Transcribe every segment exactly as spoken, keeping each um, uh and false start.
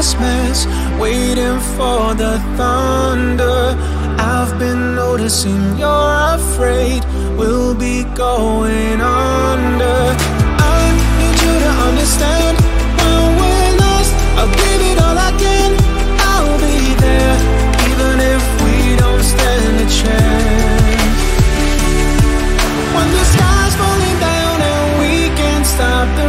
Christmas, waiting for the thunder. I've been noticing you're afraid we'll be going under. I need you to understand, when we're lost, I'll give it all I can. I'll be there, even if we don't stand a chance. When the sky's falling down and we can't stop the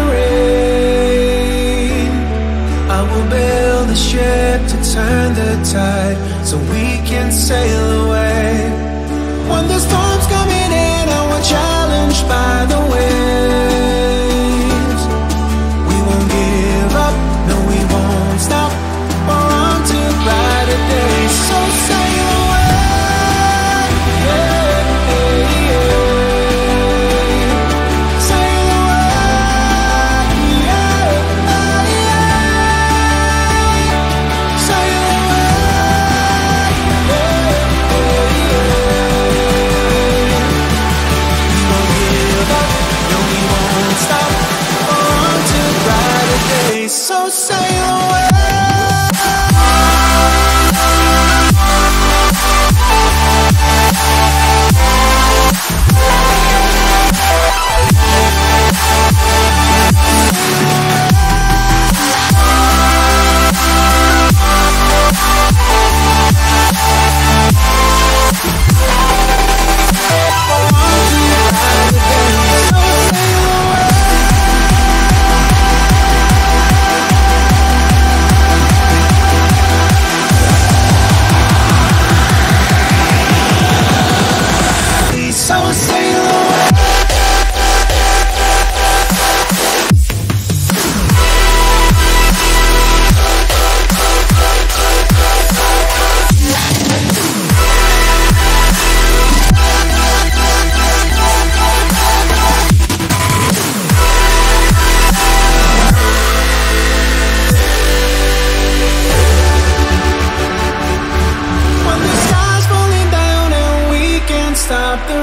rain, I will build a ship to turn the tide so we can sail away. When the storm's coming in and we're challenged by the waves, we won't give up, no we won't stop. We're on to brighter days, so sail away. Yeah, yeah, yeah. Sail away. Yeah, yeah. Sail away. Yeah, yeah. We won't give up, no we won't stop. We're on to brighter days, so sail away. So sail away. When the sky's falling down and we can't stop the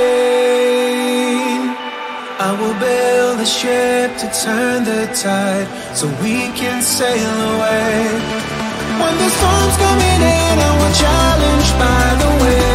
rain, I will build a ship to turn the tide so we can sail away. When the storm's coming in and we're challenged by the wind,